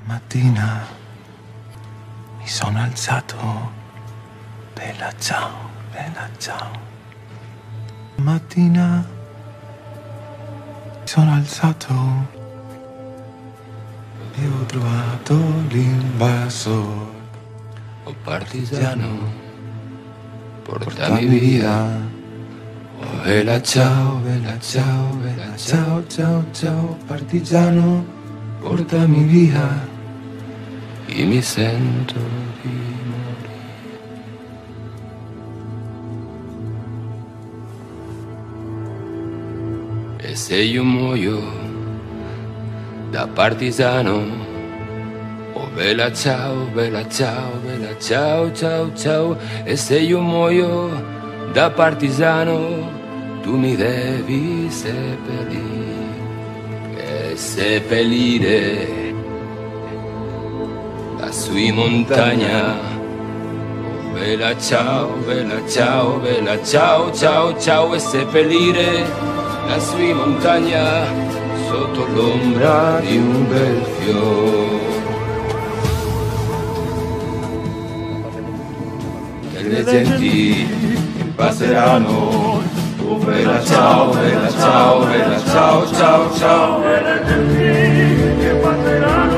Mattina mi sono alzato, bella ciao, bella ciao. Mattina mi sono alzato e ho trovato l'invasor. Oh partigiano, portami via. Oh bella ciao, bella ciao, bella ciao, ciao, ciao, partigiano, portami via. Io mi sento di morire. E se io muoio da partigiano, oh bella ciao, bella ciao, bella ciao, ciao, ciao. E se io muoio da partigiano, tu mi devi seppellire. E seppellire lassù in montagna. Oh bella ciao, bella ciao, bella ciao, ciao, ciao. E seppellire lassù in montagna sotto l'ombra di un bel fiore. E le genti passeranno. Oh bella ciao, bella ciao, bella ciao, ciao, ciao. E le genti che passeranno.